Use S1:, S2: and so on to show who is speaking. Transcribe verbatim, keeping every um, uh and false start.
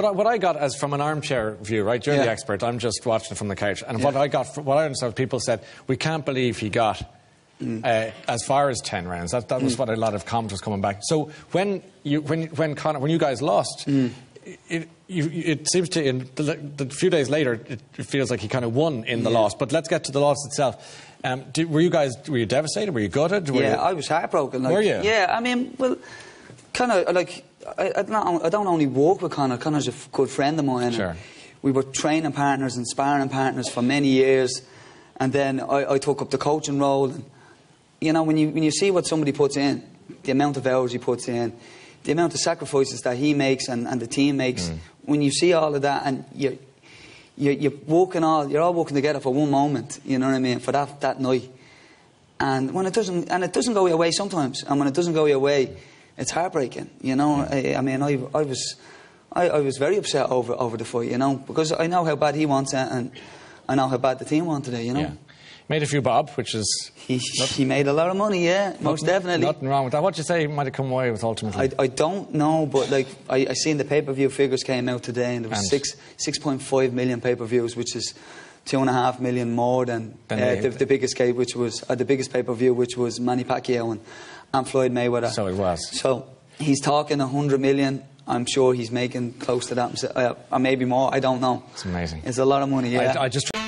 S1: what I, what I got as from an armchair view, right? You're
S2: Yeah.
S1: the expert. I'm just watching it from the couch. And
S2: Yeah.
S1: what I got, what I understood, people said, we can't believe he got mm. uh, as far as ten rounds. That, that was mm. what a lot of comments was coming back. So when you when when Conor, when you guys lost, mm. it you, it seems to in the, the few days later it, it feels like he kind of won in the yeah. loss. But let's get to the loss itself. Um, did, were you guys were you devastated? Were you gutted? Were
S2: yeah,
S1: you...
S2: I was heartbroken. Like,
S1: were you?
S2: Yeah, I mean, well, kind of like I, I, don't, I don't only work with Conor. Conor's a f good friend of mine.
S1: Sure.
S2: We were training partners and sparring partners for many years, and then I, I took up the coaching role. And, you know, when you when you see what somebody puts in, the amount of hours he puts in, the amount of sacrifices that he makes and, and the team makes, mm. when you see all of that and you. You're, you're working all, you're all working together for one moment, you know what I mean, for that, that night. And when it doesn't, and it doesn't go your way sometimes, and when it doesn't go your way, it's heartbreaking, you know. I, I mean, I, I was, I, I was very upset over, over the fight, you know, because I know how bad he wants it, and I know how bad the team wanted it, you know.
S1: Yeah. Made a few bob, which is...
S2: He, he made a lot of money, yeah, most
S1: nothing,
S2: definitely.
S1: Nothing wrong with that. What do you say he might have come away with ultimately?
S2: I, I don't know, but like I, I seen the pay-per-view figures came out today, and there was and six six point five million pay-per-views, which is two and a half million more than, than uh, the, the biggest case, which was uh, the biggest pay-per-view, which was Manny Pacquiao and, and Floyd Mayweather.
S1: So it was.
S2: So he's talking a hundred million. I'm sure he's making close to that, uh, or maybe more. I don't know.
S1: It's amazing.
S2: It's a lot of money. Yeah.
S1: I, I just.